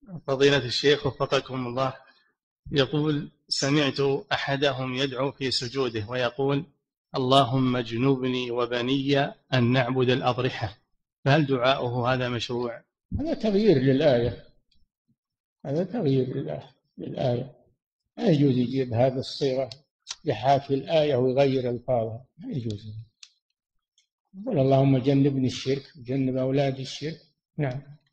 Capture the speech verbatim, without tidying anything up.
فضيلة الشيخ وفقكم الله، يقول: سمعت أحدهم يدعو في سجوده ويقول: اللهم اجنبني وبني أن نعبد الأضرحة، فهل دعاؤه هذا مشروع؟ هذا تغيير للآية، هذا تغيير للآية للآية لا يجوز يجيب هذه الصيغة يحاكي الآية ويغير ألفاظها، لا يجوز. قل اللهم جنبني الشرك، جنب أولادي الشرك. نعم.